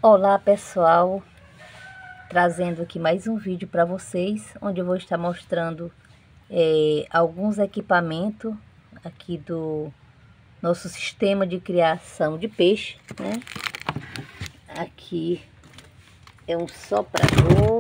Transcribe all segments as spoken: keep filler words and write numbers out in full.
Olá pessoal, trazendo aqui mais um vídeo para vocês, onde eu vou estar mostrando é, alguns equipamentos aqui do nosso sistema de criação de peixe, né? Aqui é um soprador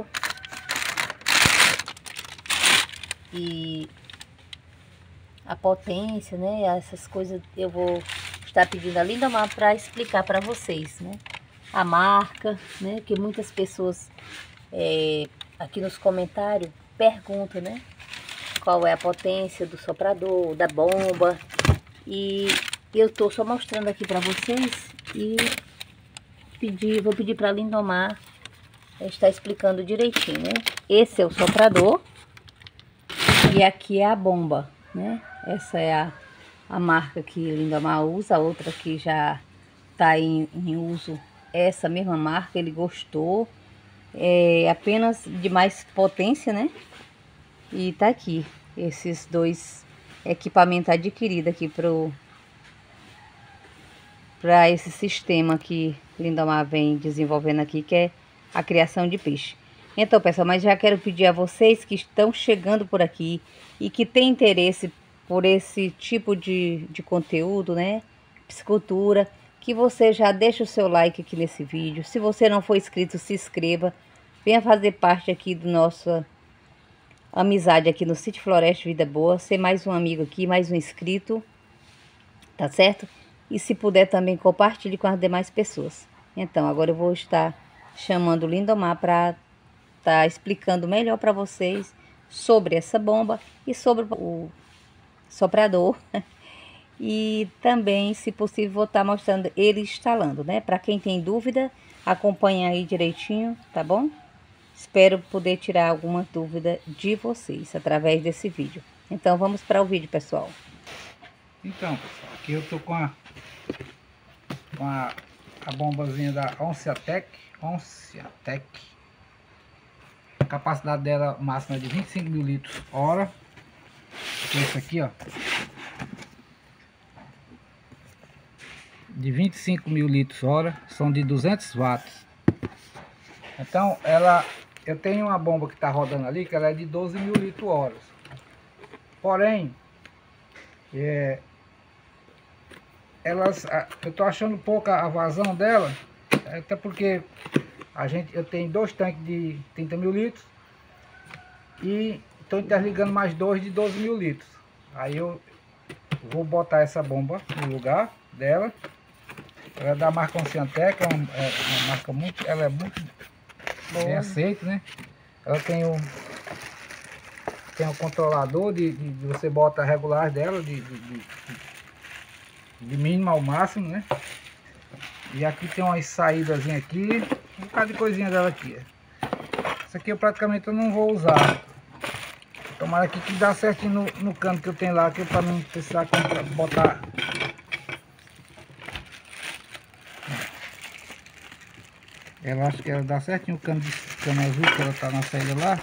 e a potência, né? Essas coisas eu vou estar pedindo a Lindomar para explicar para vocês, né? A marca, né? Que muitas pessoas é, aqui nos comentários perguntam, né? Qual é a potência do soprador, da bomba. E eu tô só mostrando aqui para vocês e pedir, vou pedir para a Lindomar estar explicando direitinho, né? Esse é o soprador e aqui é a bomba, né? Essa é a, a marca que Lindomar usa, a outra que já tá em, em uso. Essa mesma marca, ele gostou, é apenas de mais potência, né? E tá aqui, esses dois equipamentos adquiridos aqui pro para esse sistema que Lindomar vem desenvolvendo aqui, que é a criação de peixe. Então, pessoal, mas já quero pedir a vocês que estão chegando por aqui e que têm interesse por esse tipo de, de conteúdo, né? Piscicultura, que você já deixa o seu like aqui nesse vídeo. Se você não for inscrito, se inscreva. Venha fazer parte aqui do nossa amizade aqui no Sítio Floresta Vida Boa. Ser mais um amigo aqui, mais um inscrito. Tá certo? E se puder também compartilhe com as demais pessoas. Então, agora eu vou estar chamando o Lindomar para estar tá explicando melhor para vocês sobre essa bomba e sobre o soprador. E também, se possível, vou estar mostrando ele instalando, né? Para quem tem dúvida, acompanha aí direitinho, tá bom? Espero poder tirar alguma dúvida de vocês através desse vídeo. Então, vamos para o vídeo, pessoal. Então, pessoal, aqui eu tô com a, com a, a bombazinha da Onciatec, Onciatec. A capacidade dela máxima é de vinte e cinco mil litros hora. Esse aqui, ó, de vinte e cinco mil litros hora, são de duzentos watts. Então, ela, eu tenho uma bomba que está rodando ali, que ela é de doze mil litros horas. Porém, é, elas, eu tô achando pouca a vazão dela, até porque a gente, eu tenho dois tanques de trinta mil litros e estou interligando mais dois de doze mil litros. Aí eu vou botar essa bomba no lugar dela. Ela é da marca Onciatec, é uma, é uma marca muito, ela é muito bem aceita, né? Ela tem o tem um controlador de, de, de você bota a regular dela de, de, de, de mínimo ao máximo, né? E aqui tem umas saídas aqui, um bocado de coisinha dela aqui. Isso aqui eu praticamente eu não vou usar. Tomara aqui que dá certinho no, no cano que eu tenho lá, que para não precisar botar. Ela acho que ela dá certinho o cano de cano azul que ela tá na saída lá.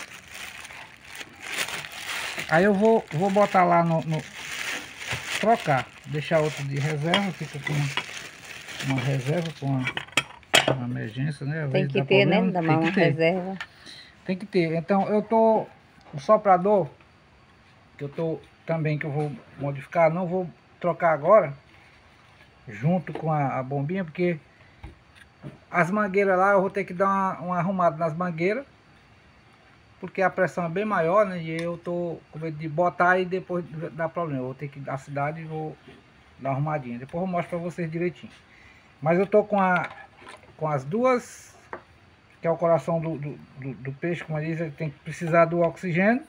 Aí eu vou, vou botar lá no, no trocar, deixar outro de reserva, fica com uma reserva, com uma, uma emergência, né? Às Tem vezes que dá ter, problema, né? Dá tem uma que ter. reserva. Tem que ter. Então eu tô, o soprador, que eu tô também, que eu vou modificar, não vou trocar agora, junto com a, a bombinha, porque as mangueiras lá eu vou ter que dar uma, uma arrumada nas mangueiras, porque a pressão é bem maior, né? E eu tô com medo de botar e depois dar problema. Eu vou ter que ir da cidade e vou dar uma arrumadinha. Depois eu mostro pra vocês direitinho. Mas eu tô com a com as duas, que é o coração do, do, do, do peixe, como eu disse, ele tem que precisar do oxigênio.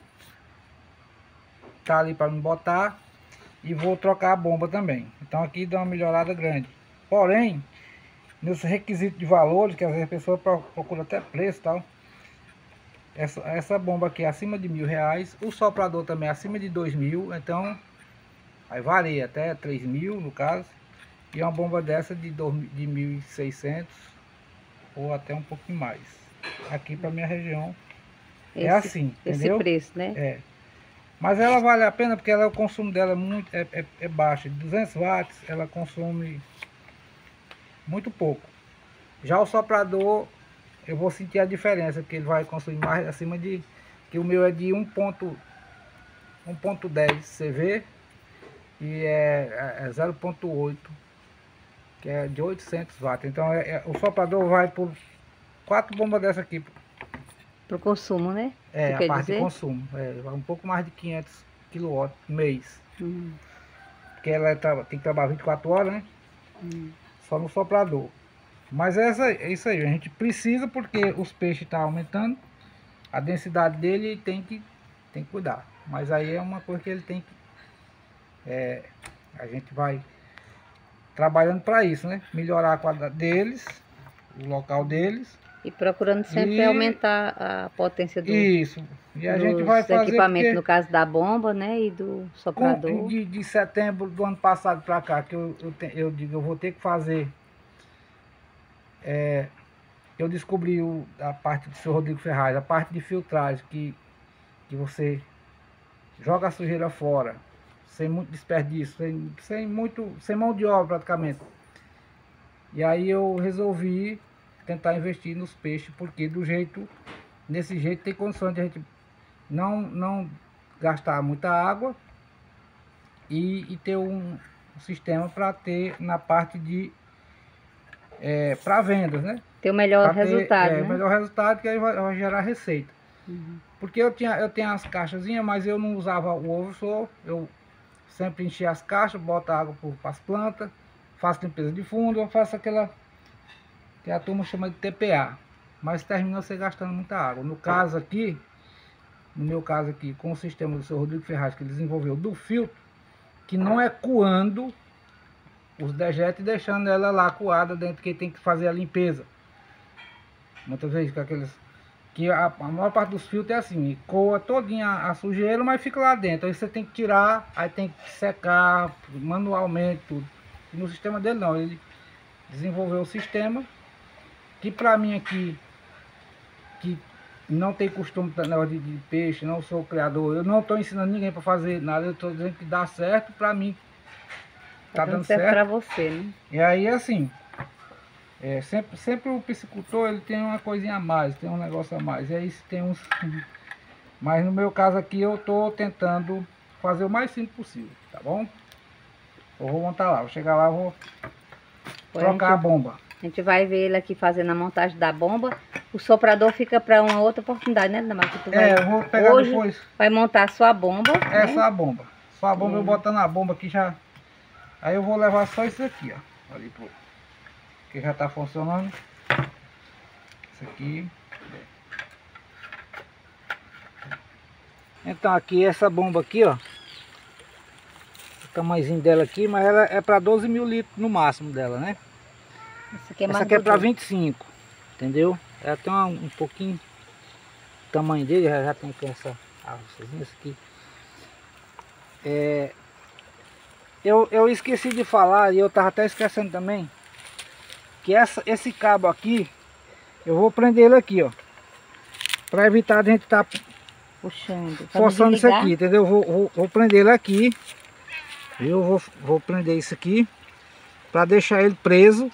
Tá ali para me botar. E vou trocar a bomba também. Então aqui dá uma melhorada grande. Porém, nesse requisito de valores, que às vezes a pessoa procura até preço e tal. Essa, essa bomba aqui é acima de mil reais. O soprador também é acima de dois mil. Então, aí varia até três mil no caso. E uma bomba dessa de, de mil e seiscentos ou até um pouquinho mais. Aqui para minha região Esse, é assim, entendeu? Esse preço, né? É. Mas ela vale a pena porque ela, o consumo dela é, muito, é, é, é baixo. De duzentos watts ela consome muito pouco. Já o soprador, eu vou sentir a diferença, que ele vai consumir mais acima de... que o meu é de um ponto dez C V e é, é zero ponto oito, que é de oitocentos watts. Então é, é, o soprador vai por quatro bombas dessa aqui. Pro consumo, né? É, Tu a parte dizer? de consumo. É, vai um pouco mais de quinhentos quilowatts mês. Hum. Porque ela é, tem que trabalhar vinte e quatro horas, né? Hum. Só no soprador. Mas é, essa, é isso aí, a gente precisa porque os peixes estão aumentando. A densidade dele tem que, tem que cuidar. Mas aí é uma coisa que ele tem que... É, a gente vai trabalhando para isso, né? Melhorar a qualidade deles, o local deles. E procurando sempre e, aumentar a potência do, isso. E a dos gente vai fazer equipamentos, porque, no caso da bomba, né? E do soprador. com, de, de setembro do ano passado para cá, que eu, eu, te, eu digo, eu vou ter que fazer... É, eu descobri o, a parte do seu Rodrigo Ferraz, a parte de filtragem, que, que você joga a sujeira fora, sem muito desperdício, sem, sem, muito, sem mão de obra praticamente. E aí eu resolvi tentar investir nos peixes, porque do jeito, nesse jeito tem condições de a gente não, não gastar muita água e, e ter um, um sistema para ter na parte de é, para vendas, né? Ter o melhor Pra ter, resultado, é, né? o melhor resultado que aí vai, vai gerar receita. Uhum. Porque eu tinha, eu tenho as caixazinhas, mas eu não usava o overflow. Eu sempre enchia as caixas, boto água para as plantas, faço limpeza de fundo, eu faço aquela que a turma chama de T P A. Mas termina você gastando muita água. No caso aqui, no meu caso aqui, com o sistema do seu Rodrigo Ferraz, que ele desenvolveu do filtro, que não é coando os dejetos e deixando ela lá coada dentro, que tem que fazer a limpeza. Muitas vezes com aqueles... que a, a maior parte dos filtros é assim, coa todinha a, a sujeira, mas fica lá dentro. Aí você tem que tirar, aí tem que secar manualmente tudo. E no sistema dele não, ele desenvolveu o sistema que para mim aqui, que não tem costume na hora de, de peixe, não sou criador, eu não estou ensinando ninguém para fazer nada, eu estou dizendo que dá certo para mim. Tá, tá dando certo, certo para você, né? E aí assim, é, sempre, sempre o piscicultor ele tem uma coisinha a mais, tem um negócio a mais. E aí tem uns. Mas no meu caso aqui eu tô tentando fazer o mais simples possível, tá bom? Eu vou montar lá, vou chegar lá, vou Foi trocar a, gente, a bomba. A gente vai ver ele aqui fazendo a montagem da bomba. O soprador fica para uma outra oportunidade, né, Damar? Tu vai, é, eu vou pegar hoje depois. Vai montar a sua bomba. Essa né? é a bomba. Só a bomba, hum. eu botando a bomba aqui já. Aí eu vou levar só isso aqui, ó. Ali pro. Que já tá funcionando. Isso aqui. Então aqui essa bomba aqui, ó. O tamanhozinho dela aqui, mas ela é para doze mil litros no máximo dela, né? Essa aqui é, Essa aqui é para vinte e cinco, entendeu? Ela tem uma, um pouquinho o tamanho dele, já, já tem aqui essa alçazinha, essa aqui. É, eu, eu esqueci de falar, e eu tava até esquecendo também, que essa, esse cabo aqui, eu vou prender ele aqui, ó. Para evitar a gente estar tá puxando, forçando isso aqui, entendeu? Vou, vou, vou prender ele aqui. Eu vou, vou prender isso aqui para deixar ele preso.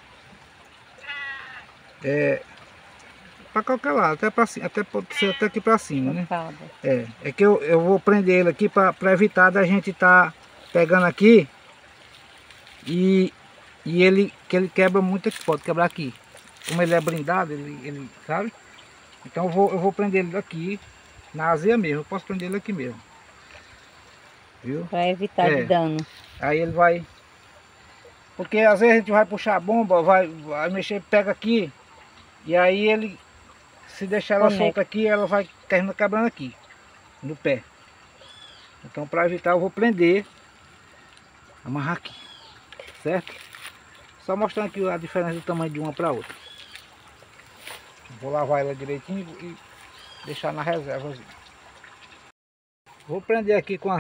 É, para qualquer lado, até para cima, até pode ser até aqui para cima, né? É, é que eu, eu vou prender ele aqui para evitar da gente estar tá pegando aqui e, e ele que ele quebra muito aqui, pode quebrar aqui. Como ele é blindado, ele, ele sabe? Então eu vou, eu vou prender ele aqui na azia mesmo, eu posso prender ele aqui mesmo. Viu? Para evitar é. de dano. Aí ele vai... Porque às vezes a gente vai puxar a bomba, vai, vai mexer, pega aqui. E aí ele, se deixar ela Conecta. solta aqui, ela vai terminar quebrando aqui, no pé. Então para evitar eu vou prender, amarrar aqui, certo? Só mostrando aqui a diferença do tamanho de uma para outra. Vou lavar ela direitinho e deixar na reserva. Vou prender aqui com a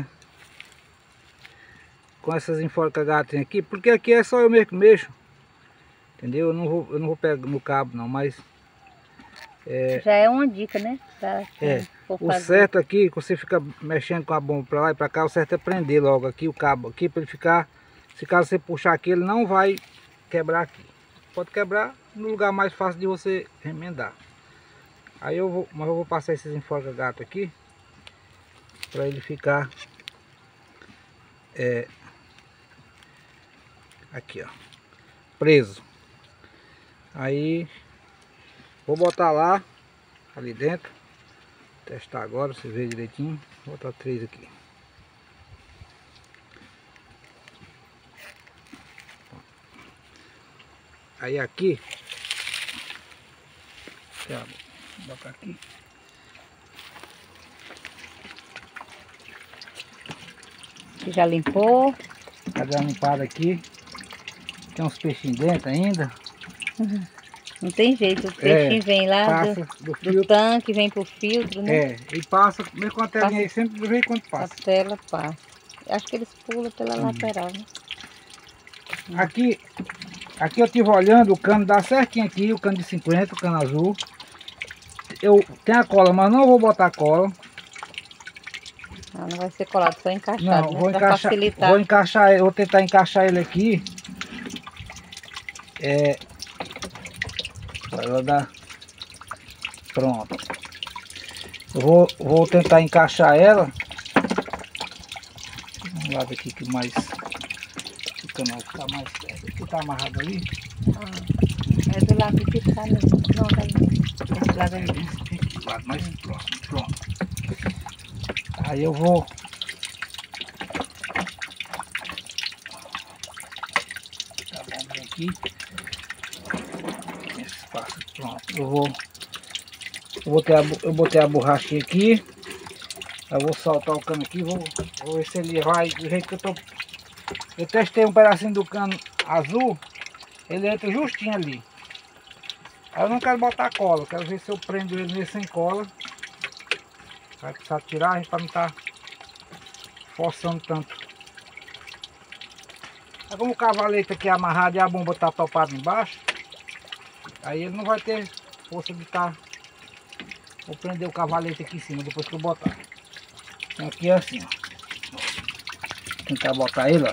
com essas enforca-gatas aqui, porque aqui é só eu mesmo que mexo, entendeu? Eu não vou, eu não vou pegar no cabo não, mas é, já é uma dica, né? Pra, é, o certo aqui, que você fica mexendo com a bomba para lá e para cá, o certo é prender logo aqui o cabo aqui para ele ficar, se caso você puxar aqui, ele não vai quebrar aqui, pode quebrar no lugar mais fácil de você remendar. Aí eu vou, mas eu vou passar esses enforca gato aqui para ele ficar é, aqui, ó, preso. Aí vou botar lá ali dentro, testar agora, você vê direitinho. Vou botar três aqui. Aí aqui, vou botar aqui. Você já limpou? Tá dando limpada aqui. Tem uns peixinhos dentro ainda. Uhum. Não tem jeito, o peixinho É, vem lá do, do, do tanque, vem pro filtro, né? É, e passa, mesmo com a telinha aí, sempre do jeito quando passa. A tela passa. Acho que eles pulam pela Uhum. lateral, né? Aqui, aqui eu estive olhando, o cano dá certinho aqui, o cano de cinquenta, o cano azul. Eu tenho a cola, mas não vou botar cola. Ah, não vai ser colado, só encaixado, Não, né? vou Pra encaixar, facilitar. vou encaixar, eu vou tentar encaixar ele aqui. É, ela dá, pronto. Eu vou, vou tentar encaixar ela. Vamos lá ver aqui que mais, o canal ficar mais perto. Aqui tá amarrado ali. Ah, é do lado que tá mesmo. Não, tá ali. Esse lado aí. Esse lado mais próximo, pronto. Aí eu vou tá bom aqui. Esse espaço, pronto. Eu vou eu botei a, eu botei a borracha aqui. Eu vou soltar o cano aqui, vou, vou ver se ele vai do jeito que eu tô. Eu testei um pedacinho do cano azul, ele entra justinho ali. Aí eu não quero botar cola, eu quero ver se eu prendo ele nele sem cola. Vai precisar tirar para não estar forçando tanto. Aí como o cavalete aqui é amarrado e a bomba está topada embaixo, aí ele não vai ter força de estar. Vou prender o cavalete aqui em cima depois que eu botar. Então aqui é assim, ó. Tentar botar ele, ó.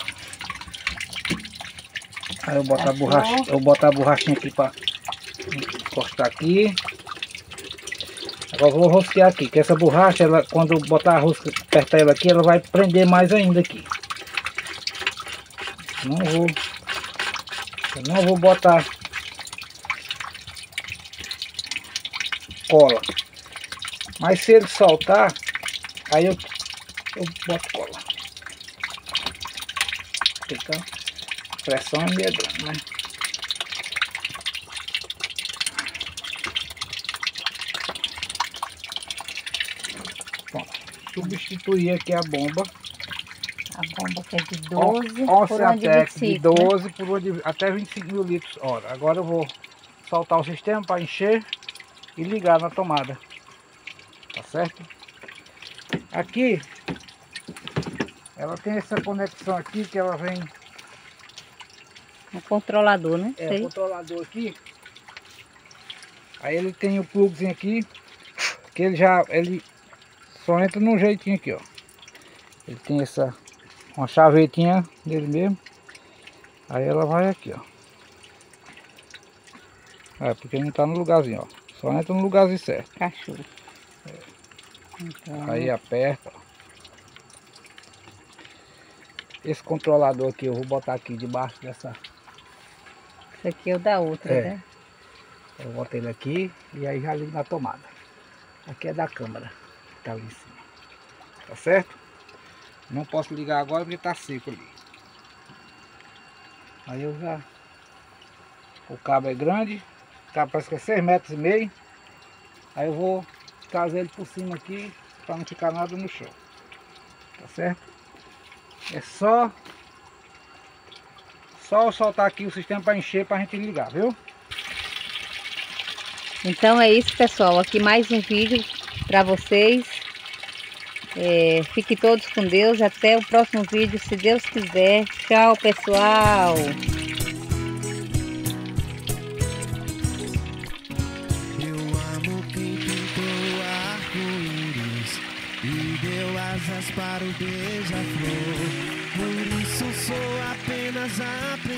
Aí eu boto a borracha, eu boto a borrachinha aqui para encostar aqui. Agora eu vou rosquear aqui, que essa borracha, ela, quando eu botar a rosca, apertar ela aqui, ela vai prender mais ainda aqui. Não vou, eu não vou botar cola. Mas se ele soltar, aí eu, eu boto cola. Então, a pressão é meio grande, né? Bom, substituir aqui a bomba. A bomba que é de doze Ó, por uma de vinte e cinco, de doze, né? Por uma de, até vinte e cinco mil litros hora. Agora eu vou soltar o sistema para encher e ligar na tomada. Tá certo? Aqui ela tem essa conexão aqui que ela vem. Um controlador, né? É, o controlador aqui. Aí ele tem o pluguezinho aqui, que ele já, ele só entra num jeitinho aqui, ó. Ele tem essa, uma chavetinha dele mesmo. Aí ela vai aqui, ó. É, porque não tá no lugarzinho, ó. Só entra no lugarzinho certo. Cachorro. É. Então... Aí aperta, ó. Esse controlador aqui eu vou botar aqui debaixo dessa. Esse aqui é o da outra, é. né? Eu boto ele aqui e aí já ligo na tomada. Aqui é da câmera, que tá ali em cima. Tá certo? Não posso ligar agora porque tá seco ali. Aí eu já... O cabo é grande, o cabo parece que é seis metros e meio. Aí eu vou trazer ele por cima aqui para não ficar nada no chão. Tá certo? É só... Só eu soltar aqui o sistema para encher para a gente ligar, viu? Então é isso, pessoal. Aqui mais um vídeo para vocês. É, fiquem todos com Deus. Até o próximo vídeo, se Deus quiser. Tchau, pessoal. Eu amo quem pintou arco-íris e deu asas para o beija-flor. Por isso sou apenas a